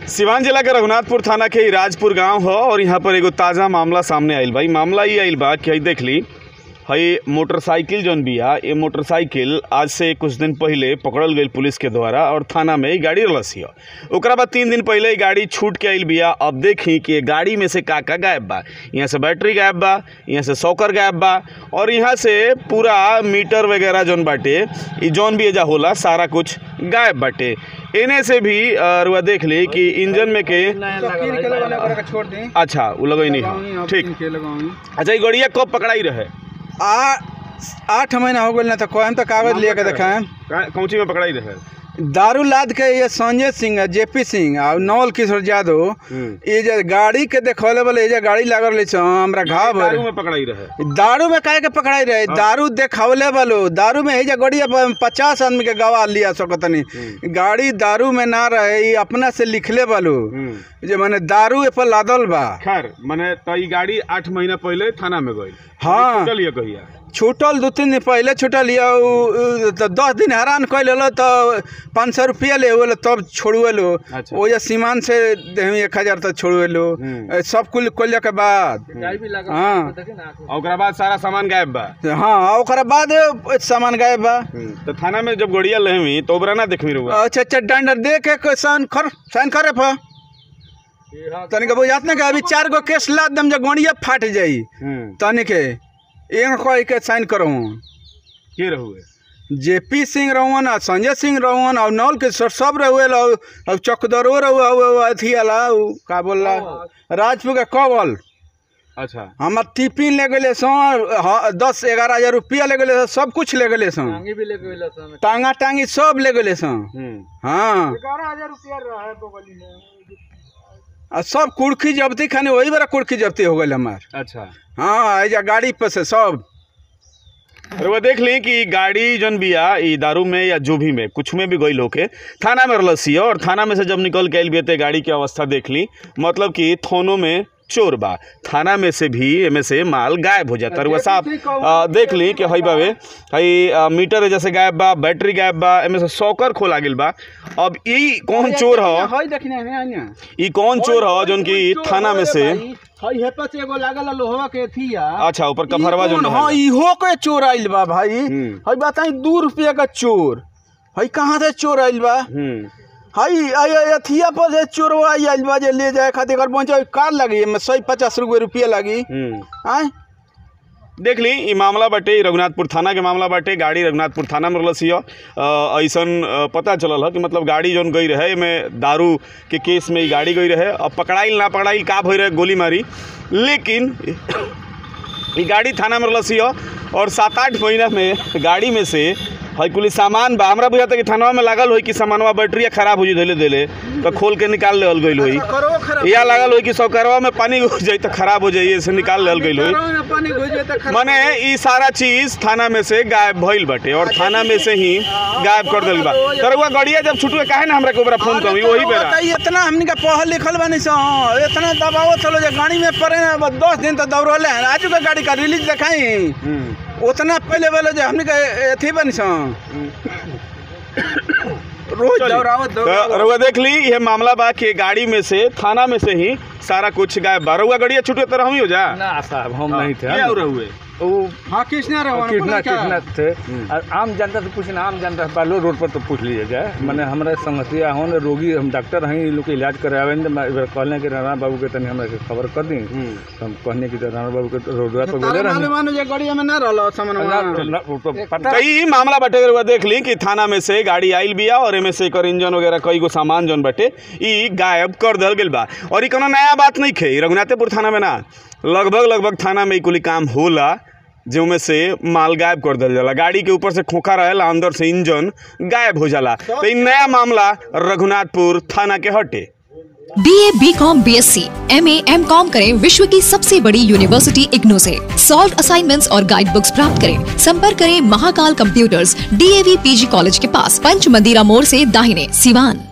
सिवान जिला के रघुनाथपुर थाना के राजपुर गांव हो और यहाँ पर एगो ताज़ा मामला सामने आइल बा। मामला ये आइल बा कि देख ली हई मोटरसाइकिल जौन बिया, ये मोटरसाइकिल आज से कुछ दिन पहले पकड़ल गई पुलिस के द्वारा और थाना में गाड़ी रलसी हो। ओकरा बाद 3 दिन पहले गाड़ी छूट के आइल बिया। अब देखी कि गाड़ी में से का गायब बा। यहाँ से बैटरी गायब बा, यहाँ से सॉकर गायब बा और यहाँ से पूरा मीटर वगैरह जौन बाटे जौन भी एजा होला सारा कुछ गायब बाटे। इन्हें से भी रुआ देख ली कि इंजन में के अच्छा वो लगई नहीं ठीक। अच्छा ये गड़िया कब पकड़ाई रहे? 8 महीना हो गए ना। तो कहम तो कागज लेके देखाएं कौची में पकड़ाई रहे? दारू लाद के ये संजय सिंह, जेपी सिंह और नवल किशोर यादव ये जो गाड़ी के देखौले वाले ये गाड़ी लागल हमरा घाव दारू में पकड़ाई रहे। दारू में काहे के पकड़ाई रहे? दारू देखौले वालो दारू में ये गड़िया 50 आदमी के गवा लिया सकतनी। गाड़ी दारू में ना रहे, ये अपना से लिखले वालो जे माने दारू पे लादल बा। खैर माने तो ये गाड़ी 8 महीना पहले थाना में गई। हाँ चलिए कहिया छूटल 2-3 दिन पहले छूटल। तो 10 दिन हैरान कैल तो 500 रुपया ले तब छोड़ुएलो। अच्छा। वो सीमान से 1000 तक छोड़ुएलो। सब कुल कोल के बाद हाँ ओकरा बाद सारा सामान गायब बा। हाँ ओकरा बाद सामान गायब बा। तो थाना में जब गड़िया लेवी तो ओकरा ना देखमी रुआ। अच्छा डंडर दे के साइन करे फ तनिक बुझात ना कि अभी 4 गो केस लाद दम जब गड़िया फाट जाई तनिक कह के साइन करो। के रहुए? जेपी सिंह रहुअन, संजय सिंह रहुअन और नौल के सब रहुए और चौकदरो रहुआ अथी वाला का बोला राजपुर के कवल। अच्छा हमार टिफिन ले गए 10-11 हजार रुपया ले गए, सब कुछ ले गए टांगा टांगी सब ले गए। हाँ 11,000 रुपया सब कुर्की जब्ती खाने वही बड़ा कुर्की जब्ती हो गई हमार। अच्छा हाँ ऐजा गाड़ी पर से सब वो देख ली कि गाड़ी जन बिया ई दारू में या जो भी में कुछ में भी गई लोग के थाना में रलसी और थाना में से जब निकल के आइल बिया गाड़ी की अवस्था देख ली। मतलब कि थानों में चोर बा, थाना में से भी एमे से माल गायब हो जाता। रुआ साहब देख ली कि हई बावे हई मीटर जैसे गायब बा, बैटरी गायब बा, एमे से सॉकर खोला गेल बा। अब ई कौन चोर ह? ई कौन चोर ह जोन की थाना में से एगो लागल लोहा के थिया। अच्छा ऊपर कफरवा जोन हां इहो के चोर आइल बा भाई। हई बताई 2 रुपया का चोर हई कहां से चोर आइल बा? हाई अथिया पर से चोरवा आइल बा जे ले जाए खातिर पहुंचे कार लगी 150 रुपया लगी। देख ली ई मामला बाटे रघुनाथपुर थाना के मामला बाटे। गाड़ी रघुनाथपुर थाना में रलसी ऐसन पता चलल है कि मतलब गाड़ी जौन गई रहे में दारू के केस में गाड़ी गई रहे। अब पकड़ाइल ना पकड़ाइल का भई रहे गोली मारी, लेकिन ये गाड़ी थाना में रलसी और 7-8 महीना में गाड़ी में से हई कुल सामान बा। हमरा बुझाता कि थाना में लागल होई कि सामानवा बैटरी खराब हो जाए देले तो खोल के निकाल लेवल गई होई, या लागल होई कि सौकरवा में पानी घुस जाए तो खराब हो जाए ऐसे निकाल लेवल गई होई। माने ई सारा चीज थाना में से गायब भइल बाटे और थाना में से ही गायब कर देल बा। तरवा गड़िया जब छुटवे काहे ना हमरा के ओकरा फोन करी वही बेरा इतना हमनी के पढ़ल लिखल बानी स इतना दबाव चलो जे गाड़ी में पड़े ना 10 दिन तो दौड़ले हैं। आज के गाड़ी का रिलीज देखाई उतना पहले वाले जो हमने अथी बनी रोज रउआ देख ली ये मामला बा कि गाड़ी में से थाना में से ही सारा कुछ गायब बा। रउआ गड़िया छूटे तरह हम ही हो जा ना साहब हम नहीं थे। क्या रहुए? हाँ किसने कितना थे आम जनता से पूछना, आम जनता से रोड पर तो पूछ लीजिए जाए। मैंने हमारे संगतिया हों रोगी हम डॉक्टर हैं इन लोग के इलाज करावे कहने कि राणा बाबू के तनी हमरा खबर कर दी। हम कहने की राणा बाबू के रोड पर बोले गाड़िया में ना पता ई मामला बाटे। रउआ देख ली कि थाना में से गाड़ी आइल बिया और एमे से एकर इंजन वगैरह कई गो सामान जौन बाटे ई गायब कर देल गेल बा। और ई कोनो नया बात नहीं खे, रघुनाथपुर थाना में ना लगभग थाना में कुल काम होला जो में से माल गायब कर दिया जाला। गाड़ी के ऊपर से खोखा रहेला, अंदर से इंजन गायब हो जाला। तो ये नया मामला रघुनाथपुर थाना के हटे। BA, BCom, BSc, MA, MCom करें विश्व की सबसे बड़ी यूनिवर्सिटी इग्नू से। सॉल्व असाइनमेंट्स और गाइड बुक्स प्राप्त करें। संपर्क करें Mahakal computers, DAV PG college के पास, पंच मंदिरा मोड़ से दाहिने, सिवान।